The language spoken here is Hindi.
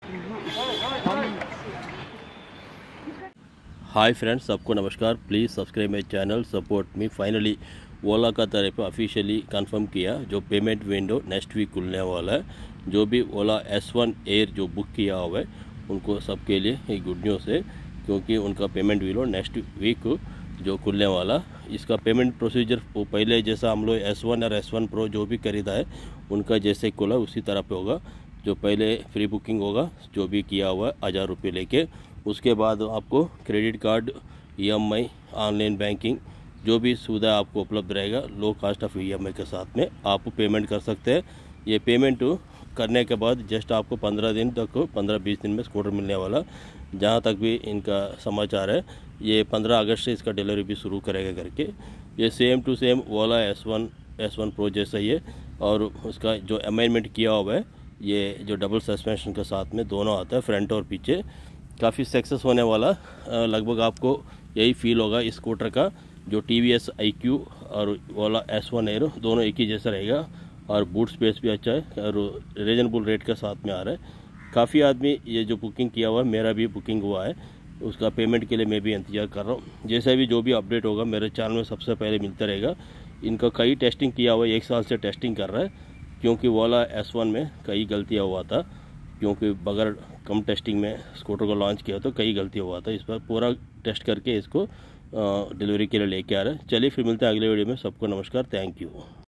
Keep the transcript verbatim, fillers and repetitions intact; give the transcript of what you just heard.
हाय फ्रेंड्स, सबको नमस्कार। Please subscribe my channel, support me. Finally Ola का तरफ ऑफिशियली कंफर्म किया जो पेमेंट विंडो नेक्स्ट वीक खुलने वाला है। जो भी ओला एस वन एयर जो बुक किया हुआ है उनको सबके लिए एक गुड न्यूज़ है, क्योंकि उनका पेमेंट विंडो नेक्स्ट वीक जो खुलने वाला। इसका पेमेंट प्रोसीजर वो पहले जैसा हम लोग एस वन और एस वन प्रो जो भी खरीदा है उनका जैसे खुला उसी तरह पे होगा। जो पहले फ्री बुकिंग होगा जो भी किया हुआ है हज़ार रुपये लेके, उसके बाद आपको credit card, EMI, online banking जो भी सुविधा आपको उपलब्ध रहेगा लो कास्ट ऑफ ईएमआई के साथ में आप पेमेंट कर सकते हैं। ये पेमेंट करने के बाद जस्ट आपको पंद्रह दिन तक पंद्रह बीस दिन में स्कूटर मिलने वाला। जहाँ तक भी इनका समाचार है ये पंद्रह अगस्त से इसका डिलीवरी भी शुरू करेगा करके। ये same to same Ola S one S one pro जैसा ही है, और उसका जो अमेंडमेंट किया हुआ है ये जो डबल सस्पेंशन के साथ में दोनों आता है, फ्रंट और पीछे। काफ़ी सक्सेस होने वाला, लगभग आपको यही फील होगा इस स्कूटर का। जो T V S I Q और ओला एस वन एयर दोनों एक ही जैसा रहेगा, और बूट स्पेस भी अच्छा है और रीजनेबल रेट के साथ में आ रहा है। काफ़ी आदमी ये जो बुकिंग किया हुआ है, मेरा भी बुकिंग हुआ है, उसका पेमेंट के लिए मैं भी इंतजार कर रहा हूँ। जैसे भी जो भी अपडेट होगा मेरे चैनल में सबसे पहले मिलता रहेगा। इनका कई टेस्टिंग किया हुआ है, एक साल से टेस्टिंग कर रहा है, क्योंकि ओला एस वन में कई गलतियाँ हुआ था, क्योंकि बगैर कम टेस्टिंग में स्कूटर को लॉन्च किया तो कई गलती हुआ था। इस पर पूरा टेस्ट करके इसको डिलीवरी के लिए लेके आ रहे हैं। चलिए फिर मिलते हैं अगले वीडियो में। सबको नमस्कार, थैंक यू।